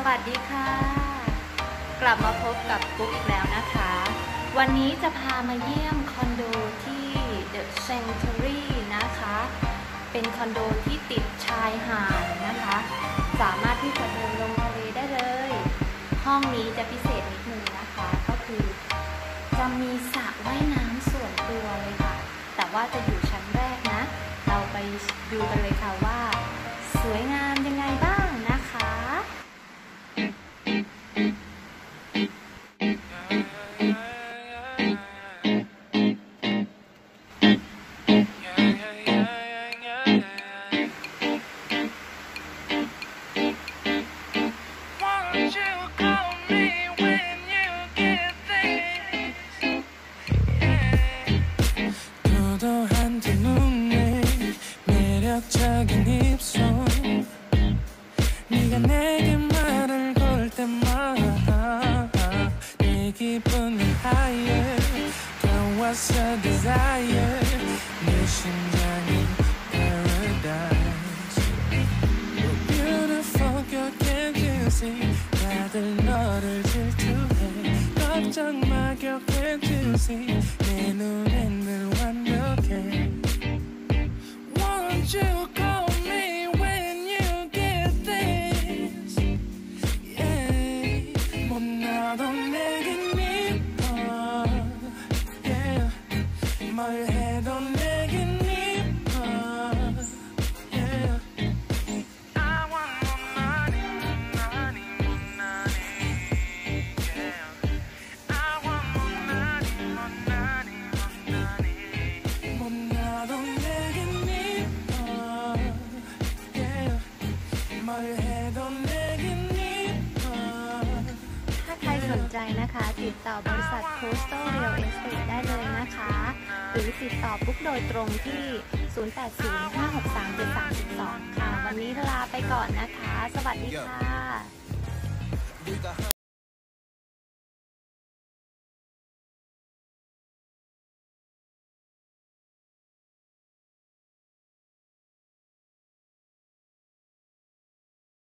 วัสดีค่ะกลับมาพบกับกุ๊กอีกแล้วนะคะวันนี้จะพามาเยี่ยมคอนโดที่ The Sanctuary นะคะเป็นคอนโดที่ติดชายหาดนะคะสามารถที่จะเดินลงทะเลได้เลยห้องนี้จะพิเศษนิดนึงนะคะก็คือจะมีสระว่ายน้ำส่วนตัวเลยค่ะแต่ว่าจะอยู่ชั้นแรกนะเราไปดูกันเลยค่ะว่าสวยงามยังไงบ้างนะคะ Desire, mission running paradise. You're beautiful, girl, can't you see? 다들 너를 질투해. 걱정 마, girl, can't you see? 내 눈엔 늘 완벽해. Won't you call me when you get this? Yeah, 못 나도 내겐 뭘 해도 내겐 이뻐 yeah. I want more money, money, more money yeah. I want more money, more money, more money 못 나도 내겐 이뻐 yeah. 뭘 해도 내겐 이뻐 ถ้าใครสนใจนะคะติดต่อบริษัท Coastal Real Estate ได้เลยนะคะหรือติดต่อปุ๊กโดยตรงที่ 0805637332 ค่ะวันนี้ลาไปก่อนนะคะสวัสดีค่ะ